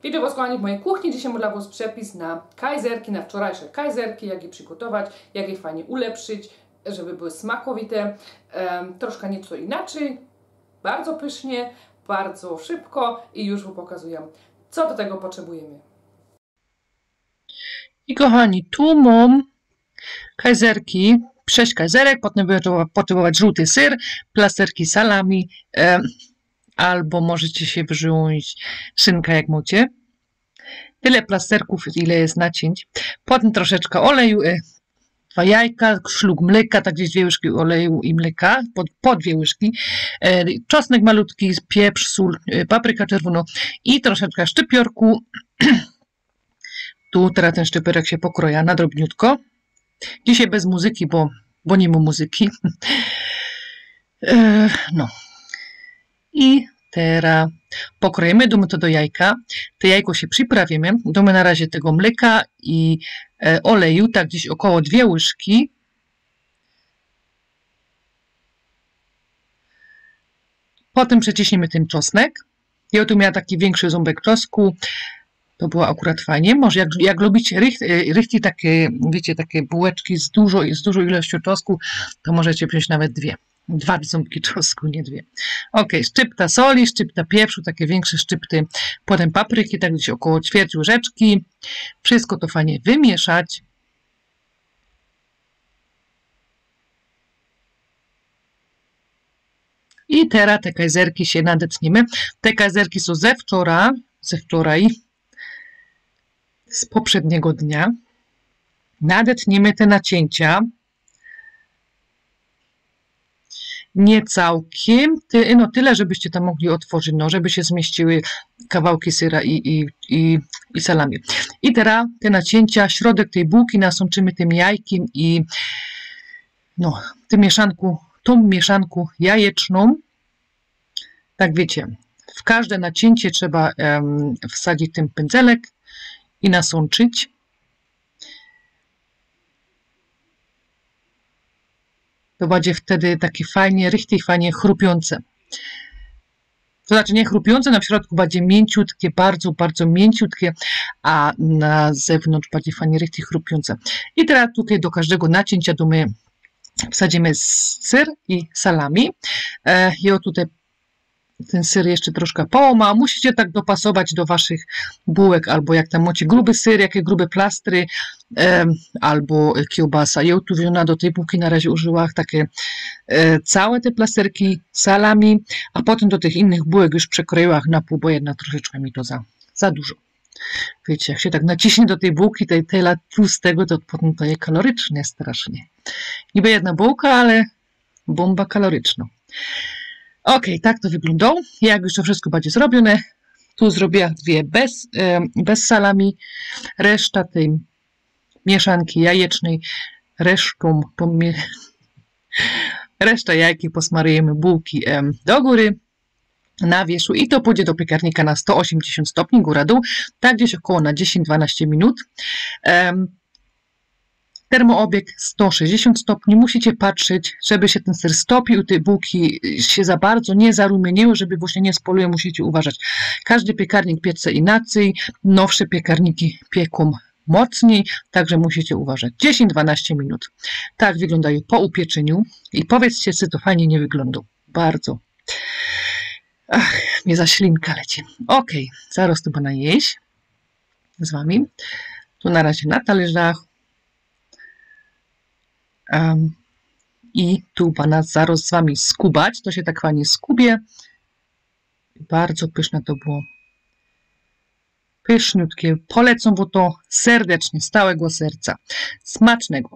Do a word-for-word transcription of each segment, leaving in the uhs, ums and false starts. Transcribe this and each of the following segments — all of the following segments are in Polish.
Witam Was, kochani, w mojej kuchni. Dzisiaj mam dla Was przepis na kajzerki, na wczorajsze kajzerki, jak je przygotować, jak je fajnie ulepszyć, żeby były smakowite. Um, troszkę nieco inaczej, bardzo pysznie, bardzo szybko i już Wam pokazuję, co do tego potrzebujemy. I kochani, tu mam kajzerki, sześć kajzerek, potem będziemy potrzebować żółty ser, plasterki salami, e, albo możecie się wziąć szynkę jak macie. Tyle plasterków, ile jest nacięć. Potem troszeczkę oleju, e, dwa jajka, szlug mleka, tak gdzieś dwie łyżki oleju i mleka, po, po dwie łyżki, e, czosnek malutki, pieprz, sól, e, papryka czerwona i troszeczkę szczypiorku. Tu teraz ten szczypiorek się pokroja na drobniutko. Dzisiaj bez muzyki, bo, bo nie ma muzyki. E, no. I teraz pokroimy, damy to do jajka. To jajko się przyprawimy. Damy na razie tego mleka i e, oleju, tak gdzieś około dwie łyżki. Potem przeciśniemy ten czosnek. Ja tu miałam taki większy ząbek czosnku. To było akurat fajnie. Może jak, jak lubicie rychty, takie, wiecie, takie bułeczki z, dużo, z dużą ilością czosnku, to możecie wziąć nawet dwie. Dwa ząbki czosnku, nie dwie. Ok, szczypta soli, szczypta pieprzu, takie większe szczypty. Potem papryki, tak gdzieś około ćwierć łyżeczki. Wszystko to fajnie wymieszać. I teraz te kajzerki się nadetniemy. Te kajzerki są ze wczoraj, ze wczoraj, z poprzedniego dnia. Nadetniemy te nacięcia. Nie całkiem, ty, no tyle, żebyście tam mogli otworzyć, no, żeby się zmieściły kawałki syra i, i, i, i salami. I teraz te nacięcia, środek tej bułki nasączymy tym jajkiem i no, tym mieszanku, tą mieszanką jajeczną. Tak wiecie, w każde nacięcie trzeba um, wsadzić ten pędzelek i nasączyć. To będzie wtedy takie fajnie, richtig fajnie chrupiące. To znaczy nie chrupiące, na środku będzie mięciutkie, bardzo, bardzo mięciutkie, a na zewnątrz bardziej fajnie, richtig chrupiące. I teraz tutaj do każdego nacięcia my wsadzimy ser i salami. Ja tutaj ten ser jeszcze troszkę połamał. Musicie tak dopasować do waszych bułek, albo jak tam macie gruby ser, jakie grube plastry, e, albo kiełbasa. Ja tu wziąłem do tej bułki na razie użyłam takie e, całe te plasterki salami, a potem do tych innych bułek już przekroiłam na pół, bo jedna troszeczkę mi to za, za dużo. Wiecie, jak się tak naciśnie do tej bułki, tej tela tłustego, to potem to jest kaloryczne strasznie. Niby jedna bułka, ale bomba kaloryczna. Ok, tak to wygląda. Jak już to wszystko będzie zrobione, tu zrobię dwie bez, e, bez salami, reszta tej mieszanki jajecznej, resztą, pomie... reszta jajki posmarujemy bułki e, do góry na wierzchu i to pójdzie do piekarnika na sto osiemdziesiąt stopni, góra-dół, tak gdzieś około na dziesięć do dwunastu minut. E, Termoobieg sto sześćdziesiąt stopni. Musicie patrzeć, żeby się ten ser stopił, te bułki się za bardzo nie zarumieniły, żeby właśnie nie spolują, musicie uważać. Każdy piekarnik piecze inaczej, nowsze piekarniki pieką mocniej, także musicie uważać. dziesięć do dwunastu minut. Tak wyglądają po upieczeniu i powiedzcie, czy to fajnie nie wygląda. Bardzo. Ach, mnie za ślinka leci. Ok, zaraz tu będę jeść z wami. Tu na razie na talerzach. Um, I tu pana zaraz z wami skubać. To się tak fajnie skubie. Bardzo pyszne to było. Pyszniutkie. Polecam wam to serdecznie, z całego serca. Smacznego.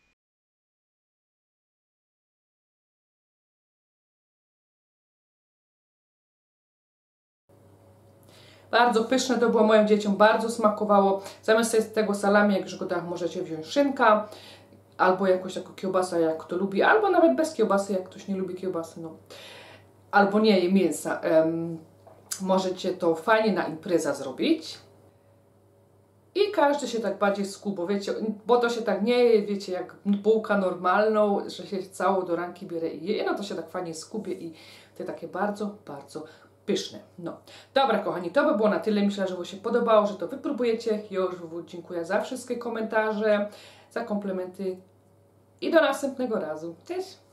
Bardzo pyszne to było moim dzieciom, bardzo smakowało. Zamiast tego salami, jak już go tak możecie wziąć szynka, albo jakąś taką kiełbasę, jak kto lubi, albo nawet bez kiełbasy, jak ktoś nie lubi kiełbasy, no. Albo nie je mięsa. Um, możecie to fajnie na imprezę zrobić. I każdy się tak bardziej skubo, wiecie, bo to się tak nie je, wiecie, jak bułka normalną, że się całą do ranki bierze i je, no to się tak fajnie skubie i to takie bardzo, bardzo pyszne. No. Dobra, kochani, to by było na tyle. Myślę, że Wam się podobało, że to wypróbujecie. Ja już Wam dziękuję za wszystkie komentarze, za komplementy i do następnego razu. Cześć!